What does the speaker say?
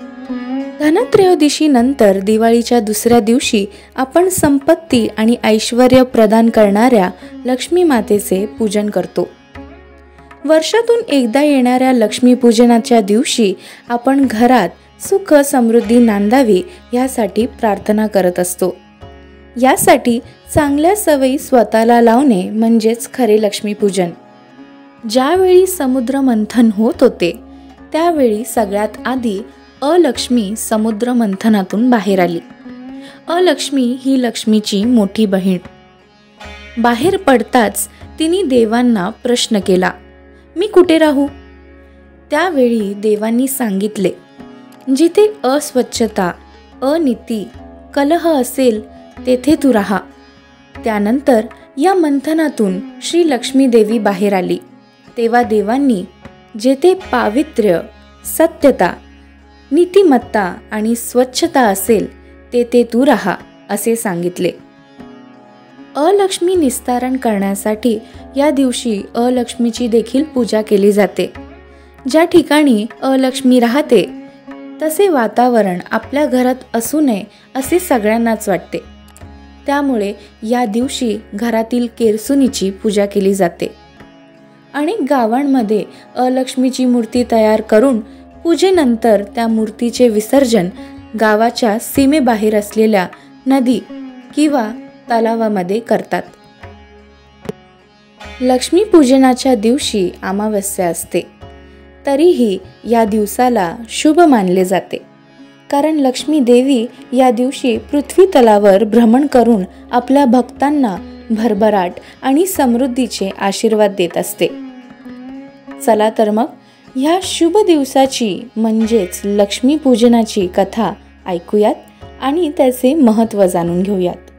धनत्रयोदशी नंतर दिवाळीच्या दुसऱ्या दिवशी आपण संपत्ती आणि ऐश्वर्य प्रदान करणाऱ्या लक्ष्मी मातेचे पूजन करतो. वर्षातून एकदा येणाऱ्या लक्ष्मी पूजनाच्या दिवशी आपण घरात सुख समृद्धी नांदावी यासाठी प्रार्थना करत असतो. यासाठी चांगल्या सवयी स्वतःला लावणे म्हणजेच खरे लक्ष्मीपूजन. ज्यावेळी समुद्र मंथन होत होते त्यावेळी सगळ्यात आधी अलक्ष्मी समुद्र मंथनातून बाहेर आली. अलक्ष्मी ही लक्ष्मीची मोठी बहीण. बाहेर पडताच तिने देवांना प्रश्न केला, मी कुठे राहू? त्यावेळी देवांनी सांगितले, जिथे अस्वच्छता, अनीती, कलह असेल तेथे तू राहा. त्यानंतर या मंथनातून श्री लक्ष्मी देवी बाहेर आली. तेव्हा देवांनी जेथे पावित्र्य, सत्यता, नीतिमत्ता आणि स्वच्छता असेल तेथे तू राहा असे सांगितले. अलक्ष्मी निस्तारण करण्यासाठी या दिवशी अलक्ष्मीची देखील पूजा केली जाते. ज्या ठिकाणी अलक्ष्मी राहते तसे वातावरण आपल्या घरात असू नये असे सगळ्यांनाच वाटते. त्यामुळे या दिवशी घरातील केरसुनीची पूजा केली जाते. अनेक गावांमध्ये अलक्ष्मीची मूर्ती तयार करून पूजेनंतर त्या मूर्तीचे विसर्जन गावाच्या सीमेबाहेर असलेल्या नदी किंवा तलावामध्ये करतात. लक्ष्मी पूजनाच्या दिवशी अमावस्या असते. तरीही या दिवसाला शुभ मानले जाते, कारण लक्ष्मी देवी या दिवशी पृथ्वी तलावर भ्रमण करून आपल्या भक्तांना भरभराट आणि समृद्धीचे आशीर्वाद देत असते. चला तर मग ह्या शुभ दिवसाची म्हणजेच लक्ष्मी पूजनाची कथा ऐकूयात आणि त्याचे महत्त्व जाणून घेऊयात.